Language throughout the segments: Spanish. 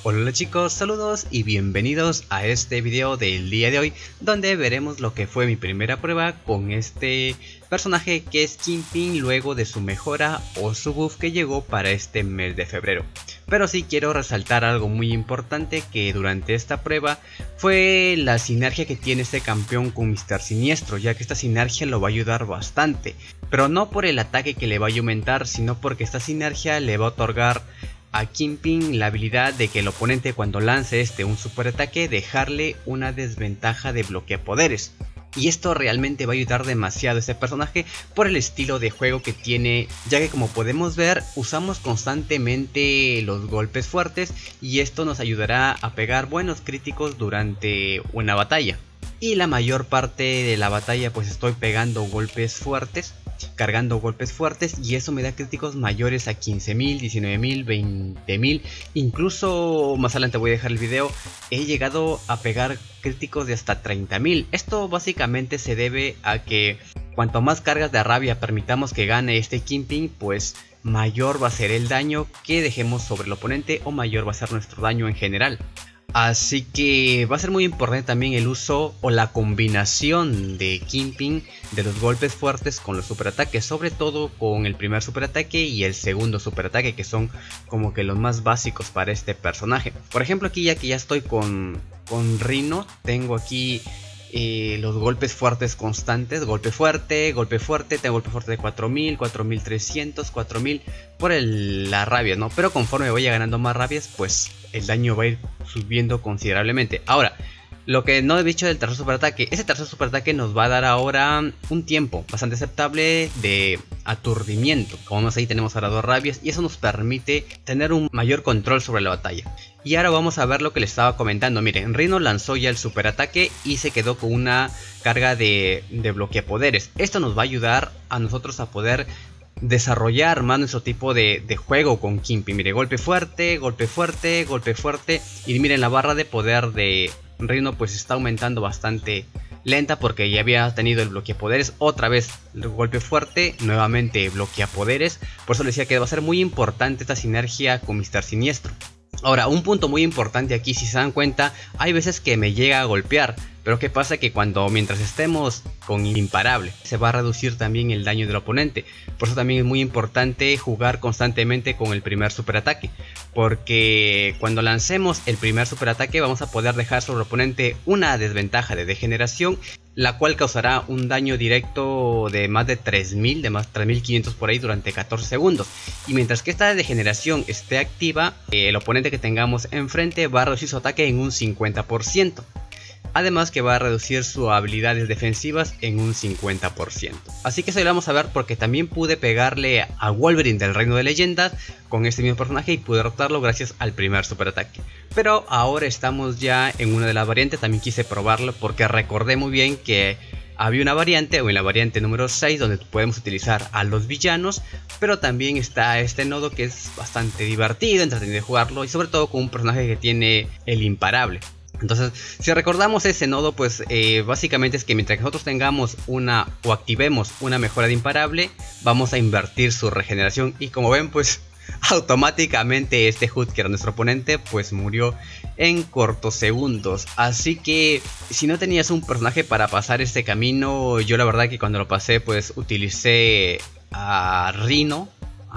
Hola chicos, saludos y bienvenidos a este video del día de hoy, donde veremos lo que fue mi primera prueba con este personaje que es Kingpin luego de su mejora o su buff que llegó para este mes de febrero. Pero sí quiero resaltar algo muy importante que durante esta prueba fue la sinergia que tiene este campeón con Mr. Siniestro, ya que esta sinergia lo va a ayudar bastante, pero no por el ataque que le va a aumentar, sino porque esta sinergia le va a otorgar a Kingpin la habilidad de que el oponente cuando lance un super ataque dejarle una desventaja de bloqueapoderes. Y esto realmente va a ayudar demasiado a este personaje por el estilo de juego que tiene, ya que como podemos ver usamos constantemente los golpes fuertes y esto nos ayudará a pegar buenos críticos durante una batalla. Y la mayor parte de la batalla pues estoy pegando golpes fuertes, cargando golpes fuertes, y eso me da críticos mayores a 15.000, 19.000, 20.000, incluso más adelante voy a dejar el video, he llegado a pegar críticos de hasta 30.000. Esto básicamente se debe a que cuanto más cargas de rabia permitamos que gane este Kingpin, pues mayor va a ser el daño que dejemos sobre el oponente o mayor va a ser nuestro daño en general. Así que va a ser muy importante también el uso o la combinación de Kingpin de los golpes fuertes con los superataques, sobre todo con el primer superataque y el segundo superataque, que son como que los más básicos para este personaje. Por ejemplo, aquí ya que ya estoy con Rhino, tengo aquí los golpes fuertes constantes, golpe fuerte, tengo golpe fuerte de 4000, 4300, 4000 por la rabia, ¿no? Pero conforme vaya ganando más rabias, pues el daño va a ir subiendo considerablemente. Ahora, lo que no he dicho del tercer superataque, ese tercer superataque nos va a dar ahora un tiempo bastante aceptable de aturdimiento. Como vemos ahí tenemos ahora 2 rabias y eso nos permite tener un mayor control sobre la batalla. Y ahora vamos a ver lo que les estaba comentando. Miren, Rhino lanzó ya el superataque y se quedó con una carga de bloqueapoderes. Esto nos va a ayudar a nosotros a poder desarrollar más nuestro tipo de juego con Kingpin. Mire, golpe fuerte, golpe fuerte, golpe fuerte. Y miren, la barra de poder de Rhino pues está aumentando bastante lenta porque ya había tenido el bloqueapoderes. Otra vez el golpe fuerte, nuevamente bloqueapoderes. Por eso les decía que va a ser muy importante esta sinergia con Mr. Siniestro. Ahora, un punto muy importante aquí, si se dan cuenta, hay veces que me llega a golpear, pero ¿qué pasa? Que mientras estemos con imparable, se va a reducir también el daño del oponente. Por eso también es muy importante jugar constantemente con el primer superataque, porque cuando lancemos el primer superataque vamos a poder dejar sobre el oponente una desventaja de degeneración, la cual causará un daño directo de más de 3000, de más 3500 por ahí durante 14 segundos. Y mientras que esta degeneración esté activa, el oponente que tengamos enfrente va a reducir su ataque en un 50%. Además que va a reducir sus habilidades defensivas en un 50%. Así que eso lo vamos a ver porque también pude pegarle a Wolverine del Reino de Leyendas con este mismo personaje y pude derrotarlo gracias al primer superataque. Pero ahora estamos ya en una de las variantes, también quise probarlo porque recordé muy bien que había una variante, o en la variante número 6, donde podemos utilizar a los villanos, pero también está este nodo que es bastante divertido, entretenido de jugarlo y sobre todo con un personaje que tiene el imparable. Entonces, si recordamos ese nodo, pues básicamente es que mientras que nosotros tengamos o activemos una mejora de imparable, vamos a invertir su regeneración. Y como ven, pues automáticamente este HUD, que era nuestro oponente, pues murió en cortos segundos. Así que si no tenías un personaje para pasar este camino, yo la verdad que cuando lo pasé pues utilicé a Rhino.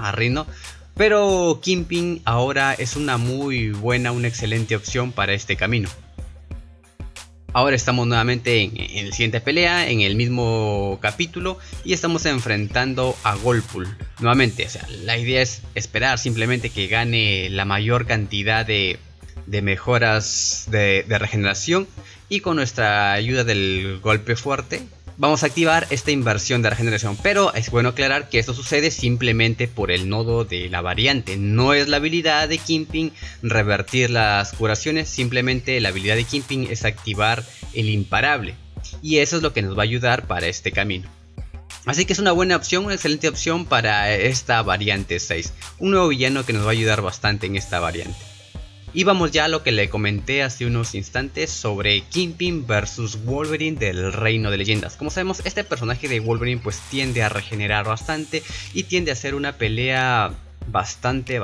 Pero Kingpin ahora es una muy buena, una excelente opción para este camino. Ahora estamos nuevamente en la siguiente pelea, en el mismo capítulo, y estamos enfrentando a Golpul. Nuevamente, o sea, la idea es esperar simplemente que gane la mayor cantidad de mejoras de regeneración, y con nuestra ayuda del golpe fuerte vamos a activar esta inversión de regeneración. Pero es bueno aclarar que esto sucede simplemente por el nodo de la variante. No es la habilidad de Kingpin revertir las curaciones, simplemente la habilidad de Kingpin es activar el imparable. Y eso es lo que nos va a ayudar para este camino. Así que es una buena opción, una excelente opción para esta variante 6. Un nuevo villano que nos va a ayudar bastante en esta variante. Y vamos ya a lo que le comenté hace unos instantes sobre Kingpin versus Wolverine del Reino de Leyendas. Como sabemos, este personaje de Wolverine pues tiende a regenerar bastante y tiende a ser una pelea bastante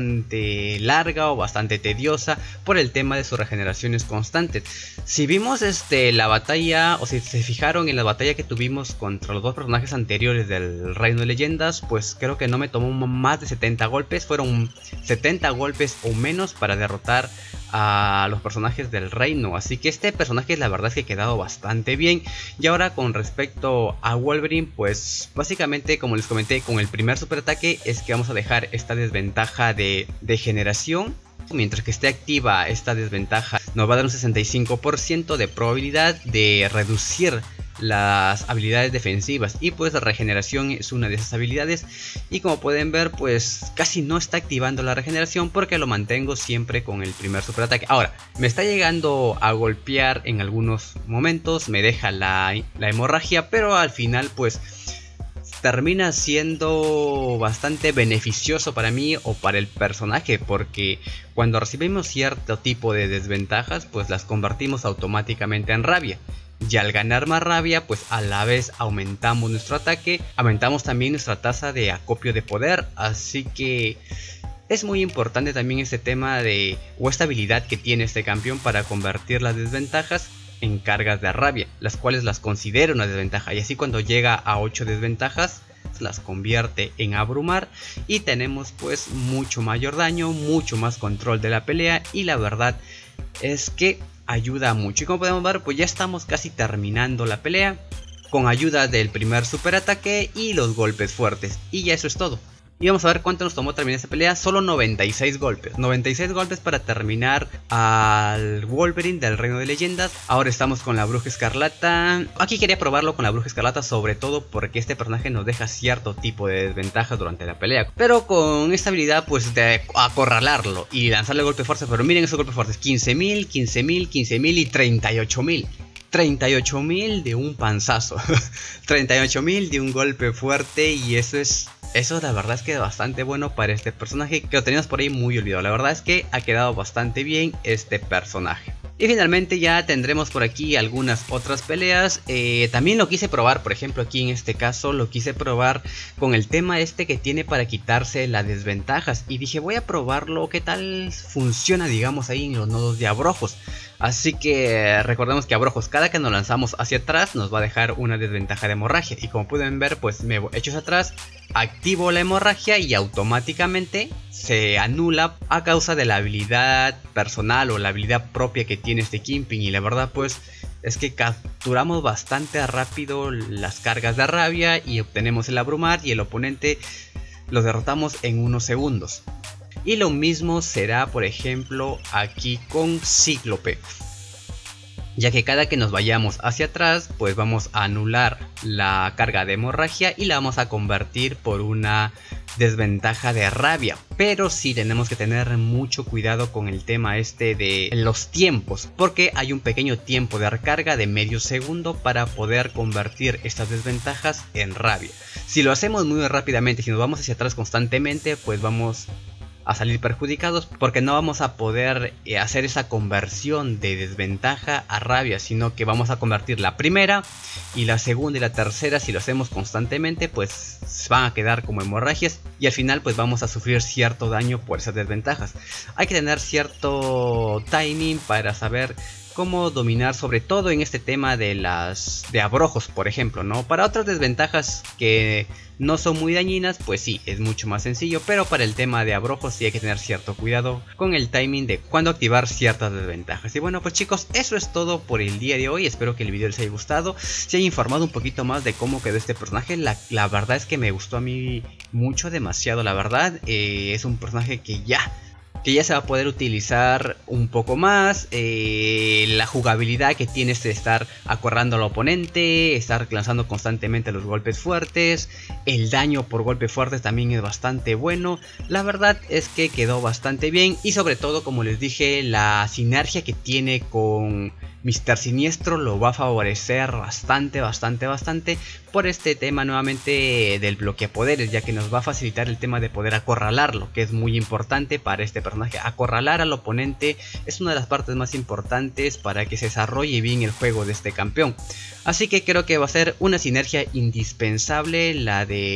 larga o bastante tediosa por el tema de sus regeneraciones constantes. Si vimos la batalla, o si se fijaron en la batalla que tuvimos contra los dos personajes anteriores del Reino de Leyendas, pues creo que no me tomó más de 70 golpes, fueron 70 golpes o menos para derrotar a los personajes del reino. Así que este personaje la verdad es que ha quedado bastante bien. Y ahora con respecto a Wolverine, pues básicamente como les comenté, con el primer super ataque es que vamos a dejar esta desventaja de generación. Mientras que esté activa esta desventaja nos va a dar un 65% de probabilidad de reducir las habilidades defensivas, y pues la regeneración es una de esas habilidades, y como pueden ver pues casi no está activando la regeneración porque lo mantengo siempre con el primer super ataque. Ahora me está llegando a golpear en algunos momentos, me deja la hemorragia, pero al final pues termina siendo bastante beneficioso para mí o para el personaje, porque cuando recibimos cierto tipo de desventajas pues las convertimos automáticamente en rabia. Y al ganar más rabia, pues a la vez aumentamos nuestro ataque, aumentamos también nuestra tasa de acopio de poder. Así que es muy importante también este tema o esta habilidad que tiene este campeón para convertir las desventajas en cargas de rabia, las cuales las considera una desventaja, y así cuando llega a 8 desventajas las convierte en abrumar y tenemos pues mucho mayor daño, mucho más control de la pelea, y la verdad es que ayuda mucho. Y como podemos ver pues ya estamos casi terminando la pelea con ayuda del primer super ataque y los golpes fuertes, y ya eso es todo. Y vamos a ver cuánto nos tomó terminar esta pelea. Solo 96 golpes. 96 golpes para terminar al Wolverine del Reino de Leyendas. Ahora estamos con la Bruja Escarlata. Aquí quería probarlo con la Bruja Escarlata, sobre todo porque este personaje nos deja cierto tipo de desventajas durante la pelea. Pero con esta habilidad pues de acorralarlo y lanzarle golpe fuerte. Pero miren esos golpes fuertes. 15.000, 15.000, 15.000 y 38.000. 38.000 de un panzazo. 38.000 de un golpe fuerte, y eso la verdad es que es bastante bueno para este personaje que lo teníamos por ahí muy olvidado. La verdad es que ha quedado bastante bien este personaje. Y finalmente ya tendremos por aquí algunas otras peleas. También lo quise probar, por ejemplo aquí en este caso lo quise probar con el tema que tiene para quitarse las desventajas. Y dije voy a probarlo, qué tal funciona digamos ahí en los nodos de abrojos. Así que recordemos que abrojos, cada que nos lanzamos hacia atrás nos va a dejar una desventaja de hemorragia. Y como pueden ver pues me echo hacia atrás, activo la hemorragia y automáticamente se anula a causa de la habilidad personal o la habilidad propia que tiene este Kingpin. Y la verdad pues es que capturamos bastante rápido las cargas de rabia y obtenemos el abrumar, y el oponente lo derrotamos en unos segundos. Y lo mismo será por ejemplo aquí con Cíclope, ya que cada que nos vayamos hacia atrás pues vamos a anular la carga de hemorragia y la vamos a convertir por una desventaja de rabia. Pero sí tenemos que tener mucho cuidado con el tema de los tiempos, porque hay un pequeño tiempo de recarga de medio segundo para poder convertir estas desventajas en rabia. Si lo hacemos muy rápidamente, si nos vamos hacia atrás constantemente, pues vamos a salir perjudicados, porque no vamos a poder hacer esa conversión de desventaja a rabia, sino que vamos a convertir la primera y la segunda y la tercera. Si lo hacemos constantemente pues van a quedar como hemorragias, y al final pues vamos a sufrir cierto daño por esas desventajas. Hay que tener cierto timing para saber cómo dominar, sobre todo en este tema de abrojos, por ejemplo, ¿no? Para otras desventajas que no son muy dañinas, pues sí, es mucho más sencillo, pero para el tema de abrojos sí hay que tener cierto cuidado con el timing de cuándo activar ciertas desventajas. Y bueno pues chicos, eso es todo por el día de hoy. Espero que el video les haya gustado, se haya informado un poquito más de cómo quedó este personaje. La verdad es que me gustó a mí mucho, demasiado la verdad. Es un personaje que ya se va a poder utilizar un poco más. La jugabilidad que tiene de estar acorralando al oponente, estar lanzando constantemente los golpes fuertes, el daño por golpes fuertes también es bastante bueno. La verdad es que quedó bastante bien, y sobre todo como les dije, la sinergia que tiene con Mr. Siniestro lo va a favorecer bastante por este tema nuevamente del bloqueapoderes, ya que nos va a facilitar el tema de poder acorralarlo, que es muy importante para este personaje. Acorralar al oponente es una de las partes más importantes para que se desarrolle bien el juego de este campeón. Así que creo que va a ser una sinergia indispensable la de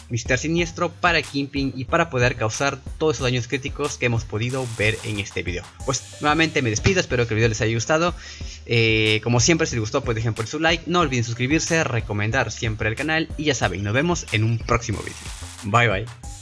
Mr. Siniestro para Kingpin y para poder causar todos esos daños críticos que hemos podido ver en este video. Pues nuevamente me despido, espero que el video les haya gustado. Como siempre, si les gustó pues dejen por su like, no olviden suscribirse, recomendar siempre el canal y ya saben, nos vemos en un próximo video. Bye bye.